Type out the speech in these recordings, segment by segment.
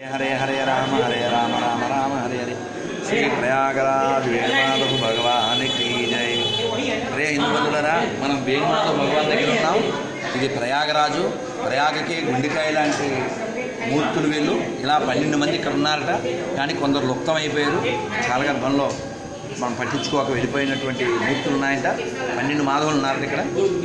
हरे हरे राम राम राम हरे हरे श्री प्रयागराज वेणुमाधव भगवान की जय। अरे हिंदुबंधुलरा మనం వేణుమాధవ భగవాన్ దగ్గర ఉన్నాం। ఇది ప్రయాగరాజు, ప్రయాగకి గుండెకాయ లాంటి మూర్తులు వీళ్ళు। ఇలా 12 మంది ఇక్కడ ఉన్నారట, కానీ కొందరు లుప్తం అయిపోయారు। చాలా గర్భంలో మనం పట్టించుకోక వెళ్ళిపోయినటువంటి మూర్తులు ఉన్నాయంట। 12 మాధవులు ఉన్నారట ఇక్కడ।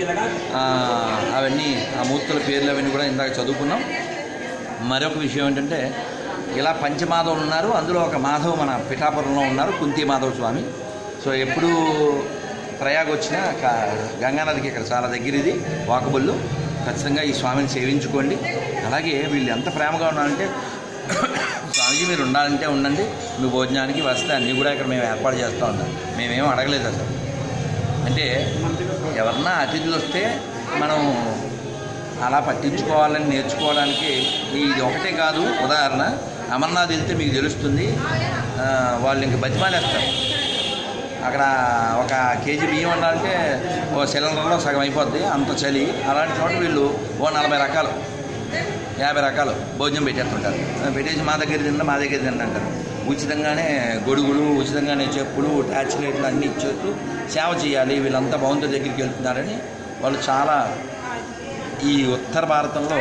అవన్నీ ఆ మూర్తుల పేర్లు అవన్నీ కూడా ఇందాక చదువుకున్నాం। మరొక విషయం ఏంటంటే, ఇలా పంచమాధవులు ఉన్నారు, అందులో ఒక మాధవ్ మన పిఠాపురంలో ఉన్నారు, కుంతి మాధవ స్వామి। సో ఎప్పుడు ప్రయాగ వచ్చినా గంగానదికి ఇక్కడ చాలా దగ్గర, ఇది వాకబుల్, ఖచ్చితంగా ఈ స్వామిని సేవించుకోండి। అలాగే వీళ్ళు ఎంత ప్రేమగా ఉన్నారంటే, స్వామిజీ మీరు ఉండాలంటే ఉండండి, మీ భోజనానికి వస్తే అన్నీ కూడా ఇక్కడ మేము ఏర్పాటు చేస్తూ ఉంటాం, మేమేం అడగలేదు అసలు। అంటే ఎవరన్నా అతిథులు వస్తే మనం అలా పట్టించుకోవాలని నేర్చుకోవడానికి ఇది ఒకటే కాదు। ఉదాహరణ, అమర్నాథ్ వెళ్తే మీకు తెలుస్తుంది, వాళ్ళు ఇంక బతిమాలేస్తారు। అక్కడ ఒక కేజీ బియ్యం వండాలంటే ఓ సిలిండర్లో సగం అయిపోద్ది, అంత చలి। అలాంటి చోట వీళ్ళు ఓ 40 రకాలు 50 రకాలు భోజనం పెట్టేస్తుంటారు। పెట్టేసి మా దగ్గర తిండి అంటారు। ఉచితంగానే గొడుగులు, ఉచితంగానే చెప్పులు, టార్చ్ లైట్లు అన్నీ ఇచ్చేస్తూ సేవ చేయాలి। వీళ్ళంతా భగవంతుడి దగ్గరికి వెళ్తున్నారని వాళ్ళు చాలా, ఈ ఉత్తర భారతంలో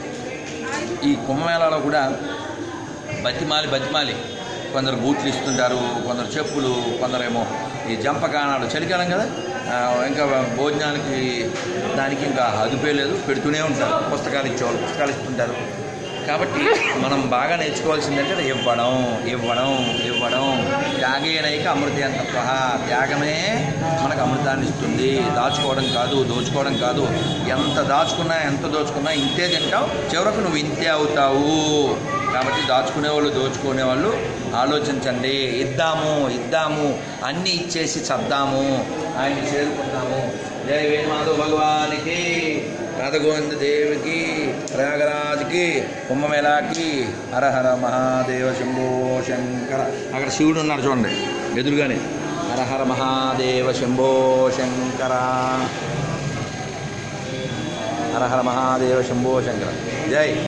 ఈ కుంభమేళాలో కూడా బతిమాలి కొందరు బూట్లు ఇస్తుంటారు, కొందరు చెప్పులు, కొందరేమో ఈ జంపకాణాలు, చలికాలం కదా, ఇంకా భోజనానికి దానికి ఇంకా అదుపే లేదు, పెడుతూనే ఉంటారు। పుస్తకాలు ఇచ్చేవాళ్ళు పుస్తకాలు ఇస్తుంటారు। కాబట్టి మనం బాగా నేర్చుకోవాల్సిందంటే ఇవ్వడం త్యాగేనైక అమృతేన తత్వః, త్యాగమే మనకు అమృతాన్ని ఇస్తుంది, దాచుకోవడం కాదు, దోచుకోవడం కాదు। ఎంత దోచుకున్నా ఇంతే తింటావు, చివరకు నువ్వు ఇంతే అవుతావు। కాబట్టి దాచుకునేవాళ్ళు, దోచుకునేవాళ్ళు ఆలోచించండి। ఇద్దాము అన్నీ ఇచ్చేసి చద్దాము, ఆయన్ని చేరుకుందాము। జై వేణుమాధవ భగవానికి, రాధగోవింద దేవికి, ప్రయాగరాజ్కి, కుంభమేళాకి। హర హర మహాదేవ శంభో శంకర। అక్కడ శివుడు ఉన్నాడు చూడండి ఎదురుగానే। హర హర మహాదేవ శంభో శంకర, హర హర మహాదేవ శంభో శంకర। జై